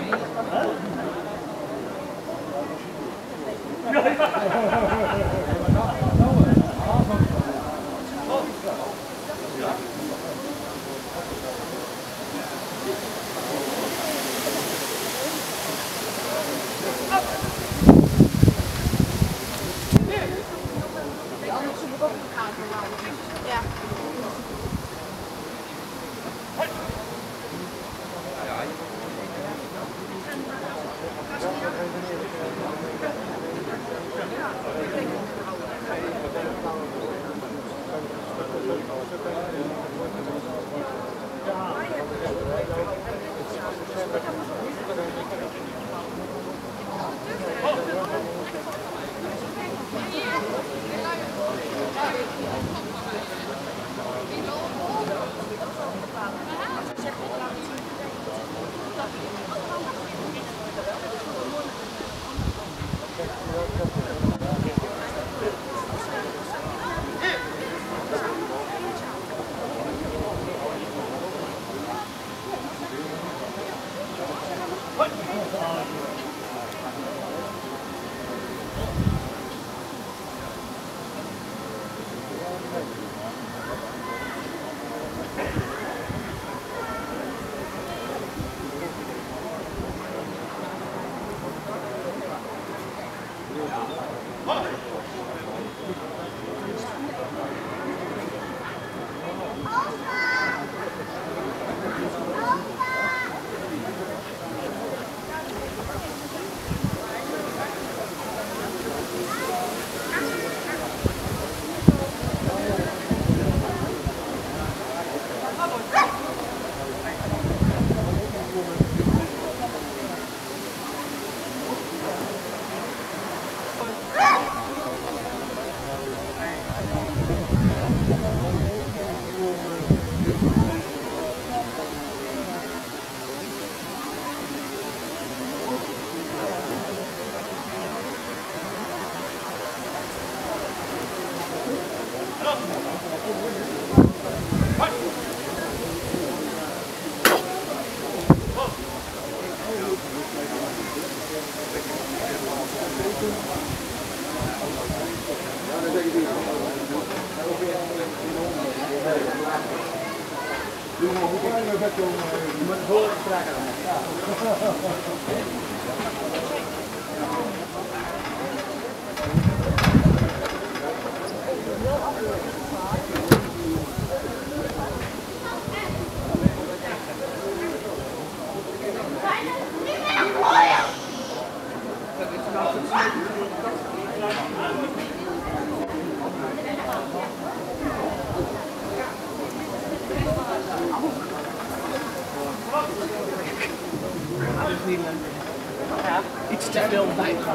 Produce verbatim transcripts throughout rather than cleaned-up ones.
Ja, iets te veel bijgaan.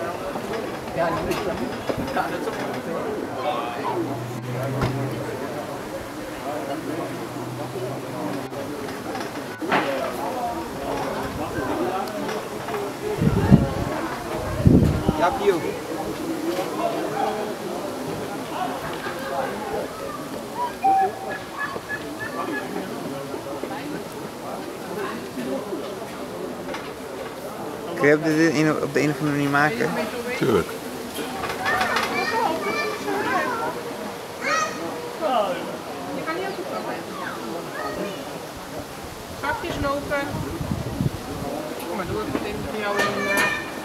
Ja, dat is wel. Ja, dat is ook Ja, Pio. Kun je op de, een, op de een of andere manier maken? Tuurlijk. Je kan niet ook trappen. Zakjes lopen. Kom maar door, ik denk dat jou een... Uh...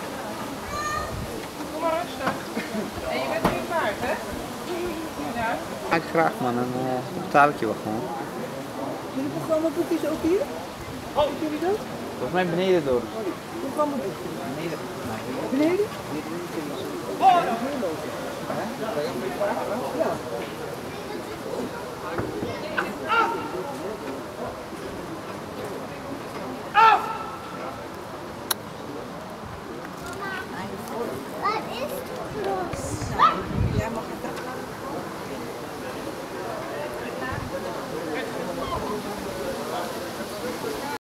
Kom maar rustig. En je bent nu paard, hè? Ja. Ja, graag man, dan uh, betaal ik je wel gewoon. Jullie programmaboekjes ook hier? Hebben jullie dat? Volgens mij beneden door. Programmaboekjes? Beneden. Beneden? Oh! Ja.